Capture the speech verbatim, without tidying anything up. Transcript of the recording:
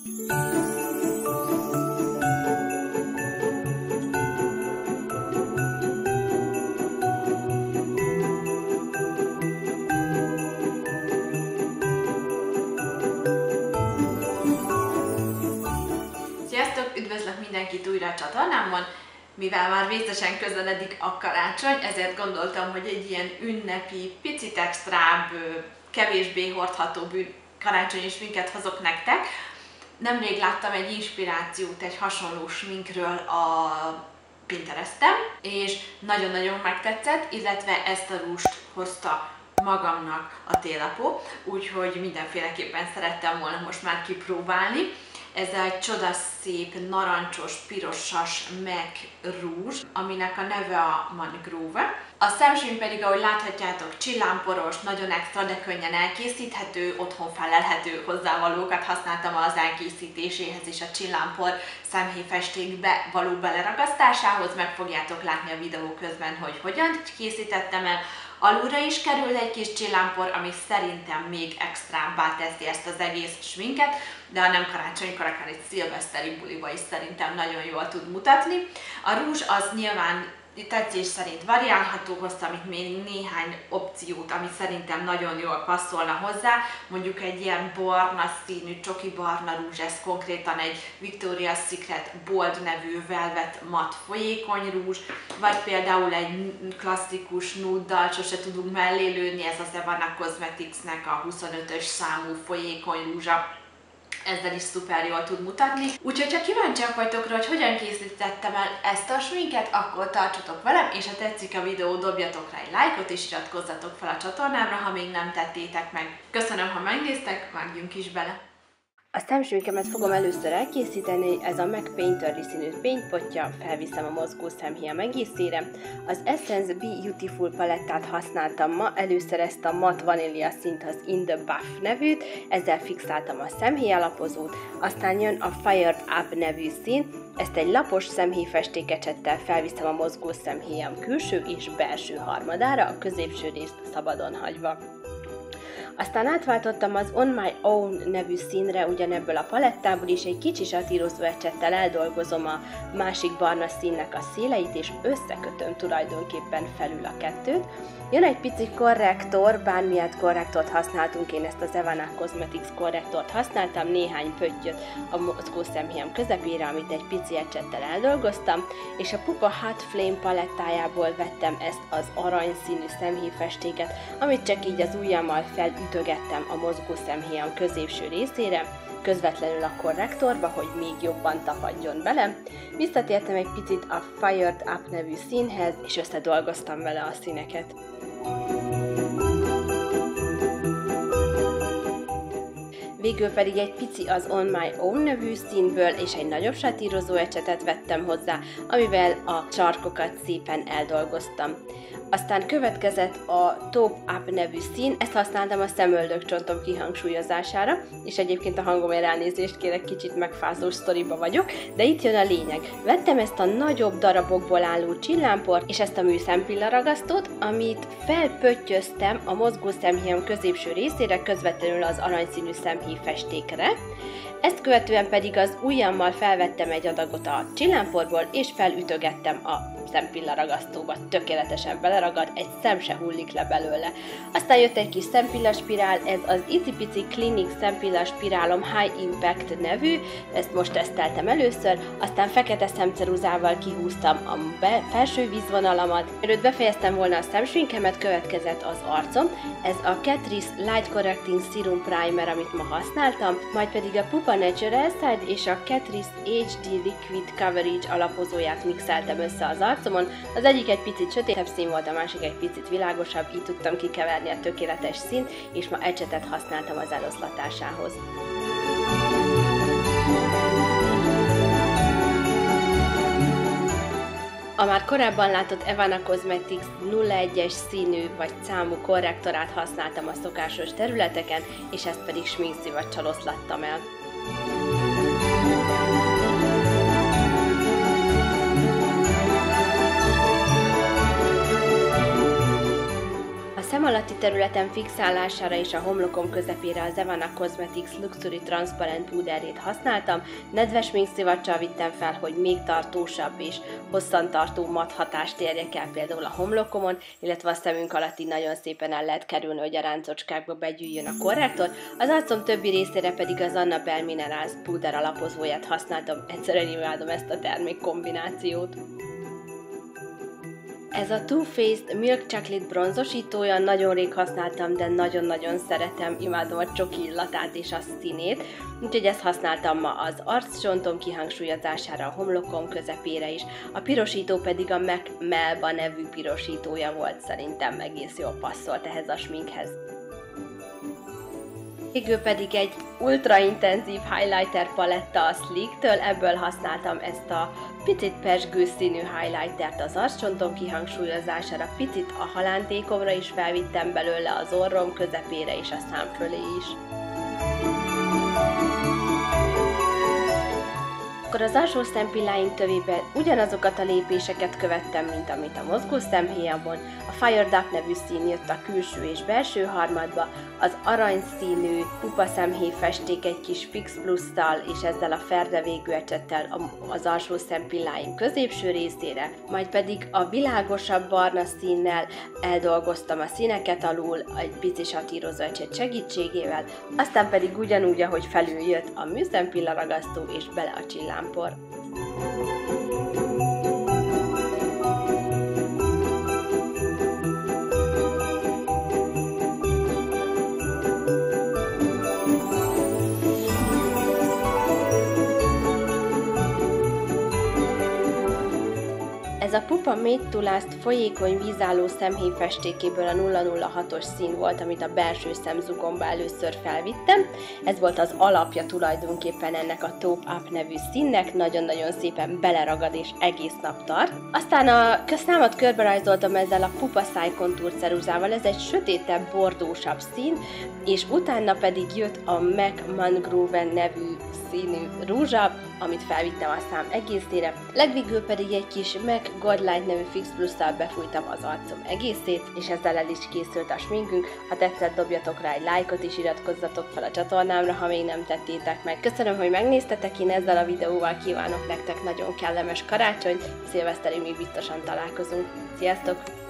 Sziasztok! Üdvözlök mindenkit újra a csatornámon! Mivel már vészesen közeledik a karácsony, ezért gondoltam, hogy egy ilyen ünnepi, picit extrább, kevésbé hordható karácsonyi sminket hozok nektek. Nemrég láttam egy inspirációt egy hasonló sminkről a Pinteresten, és nagyon-nagyon megtetszett, illetve ezt a rúst hozta magamnak a télapó, úgyhogy mindenféleképpen szerettem volna most már kipróbálni. Ez egy csodaszép, narancsos, pirosas MAC rúzs, aminek a neve a Mangrove. A szemsmink pedig, ahogy láthatjátok, csillámporos, nagyon extra, de könnyen elkészíthető, otthon felelhető hozzávalókat használtam az elkészítéséhez és a csillámpor szemhéjfestékbe való beleragasztásához. Meg fogjátok látni a videó közben, hogy hogyan készítettem el. Alulra is kerül egy kis csillámpor, ami szerintem még extrábbá teszi ezt az egész sminket, de ha nem karácsonykor, akár egy szilveszteri buliba is szerintem nagyon jól tud mutatni. A rúzs az nyilván tetszés szerint variálható, hoztam itt még néhány opciót, ami szerintem nagyon jól passzolna hozzá. Mondjuk egy ilyen barna színű, csoki barna rúzs, ez konkrétan egy Victoria's Secret Bold nevű velvet matt folyékony rúzs, vagy például egy klasszikus nuddal sose tudunk mellé lőni, ez az Evana Cosmeticsnek a huszonötös számú folyékony rúzsa. Ezzel is szuper jól tud mutatni. Úgyhogy, ha kíváncsiak vagytok rá, hogy hogyan készítettem el ezt a sminket, akkor tartsatok velem, és ha tetszik a videó, dobjatok rá egy lájkot, és iratkozzatok fel a csatornámra, ha még nem tettétek meg. Köszönöm, ha megnéztek, vágjunk is bele! A szemsminkemet fogom először elkészíteni, ez a MAC Painterly színű fénypottya, felviszem a mozgó szemhéjam egészére. Az Essence Beautiful palettát használtam ma, először ezt a matt vanília színt, az In The Buff nevűt, ezzel fixáltam a szemhéjalapozót, aztán jön a Fired Up nevű szín, ezt egy lapos szemhéjfestékecsettel felviszem a mozgó szemhéjam külső és belső harmadára, a középső részt szabadon hagyva. Aztán átváltottam az On My Own nevű színre, ugyanebből a palettából is, egy kicsi satírozó ecsettel eldolgozom a másik barna színnek a széleit, és összekötöm tulajdonképpen felül a kettőt. Jön egy pici korrektor, bármilyen korrektort használtunk, én ezt az Evana Cosmetics korrektort használtam, néhány pöttyöt a mozgó szemhéjam közepére, amit egy pici ecsettel eldolgoztam, és a Pupa Hot Flame palettájából vettem ezt az aranyszínű szemhéjfestéket, amit csak így az ujjammal felütögettem a mozgó szemhéjam középső részére, közvetlenül a korrektorba, hogy még jobban tapadjon bele. Visszatértem egy picit a Fired Up nevű színhez, és összedolgoztam vele a színeket. Végül pedig egy pici az On My Own nevű színből, és egy nagyobb satírozó ecsetet vettem hozzá, amivel a sarkokat szépen eldolgoztam. Aztán következett a Taupe Up nevű szín, ezt használtam a szemöldökcsontom kihangsúlyozására, és egyébként a hangomért elnézést kérek, kicsit megfázós sztoriba vagyok, de itt jön a lényeg. Vettem ezt a nagyobb darabokból álló csillámport, és ezt a műszempillaragasztót, amit felpöttyöztem a mozgó szemhéjam középső részére, közvetlenül az aranyszínű szemhéjfestékre. Ezt követően pedig az ujjammal felvettem egy adagot a csillámporból, és felütögettem a szempillaragasztóba. Tökéletesen beleragad, egy szem se hullik le belőle. Aztán jött egy kis szempillaspirál, ez az Icipici Clinic szempillaspirálom High Impact nevű, ezt most teszteltem először, aztán fekete szemceruzával kihúztam a be, felső vízvonalamat. Előtt befejeztem volna a szemsminkemet, következett az arcom, ez a Catrice Light Correcting Serum Primer, amit ma használtam, majd pedig a Pupa Natural Side és a Catrice há dé Liquid Coverage alapozóját mixeltem össze az arcomon. Az egyik egy picit sötétebb szín volt, a másik egy picit világosabb, így tudtam kikeverni a tökéletes színt, és ma ecsetet használtam az eloszlatásához. A már korábban látott Evana Cosmetics nulla egyes színű vagy számú korrektorát használtam a szokásos területeken, és ezt pedig sminkszivacsal oszlattam el. szem alatti területen fixálására és a homlokom közepére az Evana Cosmetics Luxury Transparent púderét használtam, nedves sminkszivacsal vittem fel, hogy még tartósabb és hosszantartó mat hatást érjek el például a homlokomon, illetve a szemünk alatti nagyon szépen el lehet kerülni, hogy a ráncocskákba begyűjjön a korrektor, az arcom többi részére pedig az Annabelle Minerals púder alapozóját használtam, egyszerűen imádom ezt a termék kombinációt. Ez a Too Faced Milk Chocolate bronzosítója, nagyon rég használtam, de nagyon-nagyon szeretem, imádom a csoki illatát és a színét, úgyhogy ezt használtam ma az arccsontom kihangsúlyozására, a homlokom közepére is, a pirosító pedig a MAC Melba nevű pirosítója volt, szerintem egész jól passzolt ehhez a sminkhez. Végül pedig egy ultra intenzív highlighter paletta a Sleek-től, ebből használtam ezt a picit pezsgő színű highlightert az arccsontom kihangsúlyozására, picit a halántékomra is felvittem belőle, az orrom közepére és a szám fölé is. Akkor az alsó szempilláink tövében ugyanazokat a lépéseket követtem, mint amit a mozgó szemhéjamon. A Fired Up nevű szín jött a külső és belső harmadba, az aranyszínű pupa szemhéj festék egy kis Fix Plus-tal és ezzel a ferde végű ecsettel az alsó szempilláink középső részére, majd pedig a világosabb barna színnel eldolgoztam a színeket alul egy pici satírozó ecset segítségével, aztán pedig ugyanúgy, ahogy felül jött a műszempilla ragasztó és bele a csillámpor. Ez a pupa Made to Last folyékony vízálló szemhéj festékéből a nulla nulla hatos szín volt, amit a belső szemzugomba először felvittem. Ez volt az alapja tulajdonképpen ennek a Taupe Up nevű színnek, nagyon-nagyon szépen beleragad és egész nap tart. Aztán a számat körberajzoltam ezzel a pupa szájkontúr ceruzával, ez egy sötétebb, bordósabb szín, és utána pedig jött a MAC Mangroven nevű színű rúzsa, amit felvittem a szám egészére, legvégül pedig egy kis MAC Godlight nevű Fix Plus-szal befújtam az arcom egészét, és ezzel el is készült a sminkünk. Ha tetszett, dobjatok rá egy lájkot és iratkozzatok fel a csatornámra, ha még nem tettétek meg. Köszönöm, hogy megnéztetek, én ezzel a videóval kívánok nektek nagyon kellemes karácsonyt, szilveszterig még biztosan találkozunk. Sziasztok!